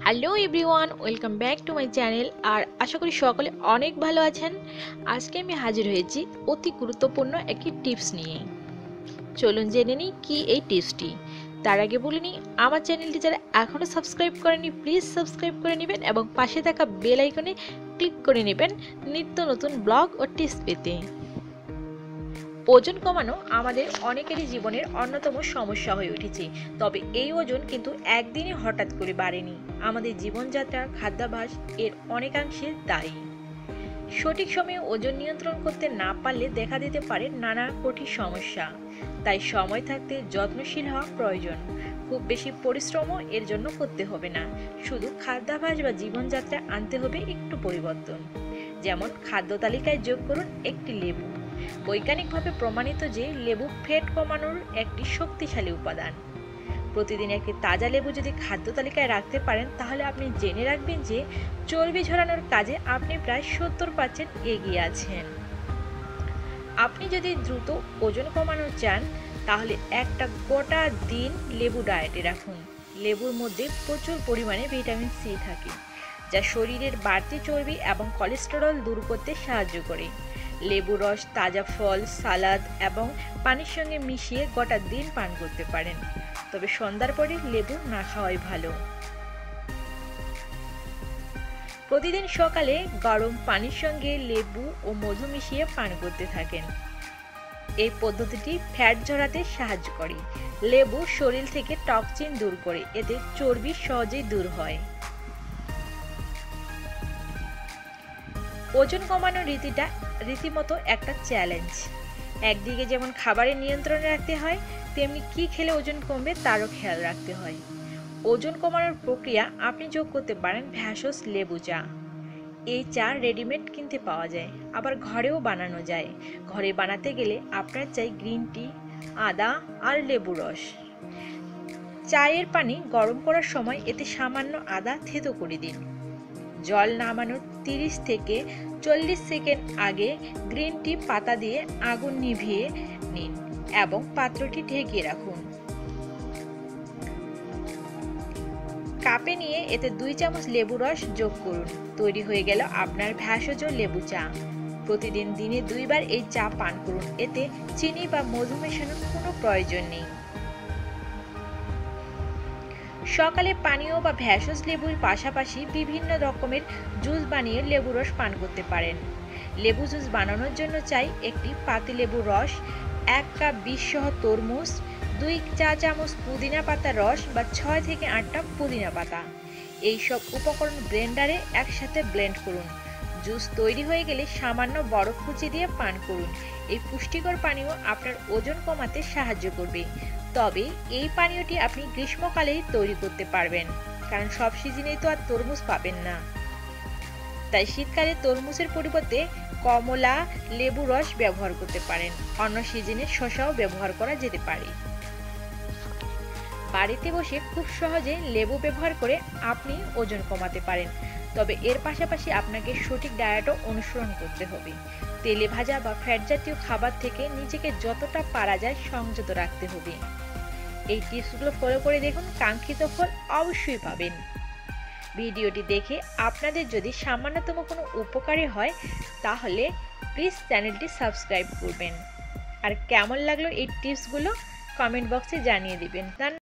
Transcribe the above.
Hello everyone, welcome back to my channel. আর আশা করি সকলে অনেক ভালো আছেন। আজকে আমি হাজির হয়েছি অতি গুরুত্বপূর্ণ একটি টিপস নিয়ে। চলুন জেনে নিই কি এই টিপসটি। তার আগে বলে নিই, আমার চ্যানেলটি যারা এখনও সাবস্ক্রাইব করেনি প্লিজ সাবস্ক্রাইব করে নেবেন এবং পাশে থাকা বেল আইকনে ক্লিক করে নেবেন নিত্য নতুন ব্লগ ও টিপস পেতে। ওজন কমানো আমাদের অনেকেরই জীবনের অন্যতম সমস্যা হয়ে উঠেছে। তবে এই ওজন কিন্তু একদিনে হঠাৎ করে বাড়েনি। আমাদের জীবনযাত্রা, খাদ্যাভ্যাস এর অনেকাংশে দায়ী। সঠিক সময়ে ওজন নিয়ন্ত্রণ করতে না পারলে দেখা দিতে পারে নানা কঠিন সমস্যা। তাই সময় থাকতে যত্নশীল হওয়া প্রয়োজন। খুব বেশি পরিশ্রমও এর জন্য করতে হবে না। শুধু খাদ্যাভ্যাস বা জীবনযাত্রা আনতে হবে একটু পরিবর্তন। যেমন খাদ্য তালিকায় যোগ করুন একটি লেবু। বৈজ্ঞানিকভাবে প্রমাণিত যে লেবু ফ্যাট কমানোর একটি শক্তিশালী উপাদান। প্রতিদিন একটি তাজা লেবু যদি খাদ্য তালিকায় রাখতে পারেন তাহলে আপনি জেনে রাখবেন যে চর্বি ঝরানোর কাজে আপনি প্রায় 70% এগিয়ে আছেন। আপনি যদি দ্রুত ওজন কমানো চান তাহলে একটা গোটা দিন লেবু ডায়েটে রাখুন। লেবুর মধ্যে প্রচুর পরিমাণে ভিটামিন সি থাকে, যা শরীরের বাড়তি চর্বি এবং কোলেস্টেরল দূর করতে সাহায্য করে। লেবু রস তাজা ফল, সালাদ এবং পানির সঙ্গে মিশিয়ে গোটা দিন পান করতে পারেন। তবে সন্ধ্যার পরে লেবু না খাওয়াই ভালো। প্রতিদিন সকালে গরম পানির সঙ্গে লেবু ও মধু মিশিয়ে পান করতে থাকেন। এই পদ্ধতিটি ফ্যাট ঝরাতে সাহায্য করে। লেবু শরীর থেকে টক্সিন দূর করে, এতে চর্বি সহজেই দূর হয়। ওজন কমানোর রীতিমতো একটা চ্যালেঞ্জ। একদিকে যেমন খাবারের নিয়ন্ত্রণে রাখতে হয়, তেমনি কি খেলে ওজন কমবে তারও খেয়াল রাখতে হয়। ওজন কমানোর প্রক্রিয়া আপনি যোগ করতে পারেন ভেষজ লেবু চা। এই চা রেডিমেড কিনতে পাওয়া যায়, আবার ঘরেও বানানো যায়। ঘরে বানাতে গেলে আপনার চাই গ্রিন টি, আদা আর লেবু রস। চায়ের পানি গরম করার সময় এতে সামান্য আদা থেতো করে দিন। জল নামানোর 30 থেকে 40 সেকেন্ড আগে গ্রিন টি পাতা দিয়ে আগুন নিভিয়ে নিন এবং পাত্রটি ঢেকে রাখুন। কাপে নিয়ে এতে 2 চামচ লেবু রস যোগ করুন। তৈরি হয়ে গেল আপনার ভেষজ লেবু চা। প্রতিদিন দিনে 2 বার এই চা পান করুন। এতে চিনি বা মধু মেশানোর কোনো প্রয়োজন নেই। সকালে পানীয় বা ভেষজ লেবুর পাশাপাশি বিভিন্ন রকমের জুস বানিয়ে লেবু রস পান করতে পারেন। লেবু জুস বানানোর জন্য চাই একটি পাতিলেবুর রস, 1 কাপ বিষ সহ তরমুজ, 2 চা চামচ পুদিনা পাতার রস বা 6 থেকে 8টা পুদিনা পাতা। এই সব উপকরণ ব্লেন্ডারে একসাথে ব্লেন্ড করুন। জুস তৈরি হয়ে গেলে সামান্য বরফ কুচি দিয়ে পান করুন। এই পুষ্টিকর পানীয় আপনার ওজন কমাতে সাহায্য করবে। তবে এই পানীয়টি আপনি গ্রীষ্মকালেই তৈরি করতে পারবেন, কারণ সব সিজনেই তো আর তরমুজ পাবেন না। তাই শীতকালে তরমুজের পরিবর্তে কমলা, লেবু রস ব্যবহার করতে পারেন। অন্য সিজনে শসাও ব্যবহার করা যেতে পারে। বাড়িতে বসে খুব সহজে লেবু ব্যবহার করে আপনি ওজন কমাতে পারেন। তবে এর পাশাপাশি আপনাকে সঠিক ডায়েটও অনুসরণ করতে হবে। তেলে ভাজা বা ফ্যাট জাতীয় খাবার থেকে নিজেকে যতটা পারা যায় সংযত রাখতে হবে। এই টিপসগুলো ফলো করে দেখুন, কাঙ্ক্ষিত ফল অবশ্যই পাবেন। ভিডিওটি দেখে আপনাদের যদি সামান্যতম কোনো উপকারী হয় তাহলে প্লিজ চ্যানেলটি সাবস্ক্রাইব করবেন। আর কেমন লাগলো এই টিপসগুলো কমেন্ট বক্সে জানিয়ে দিবেন।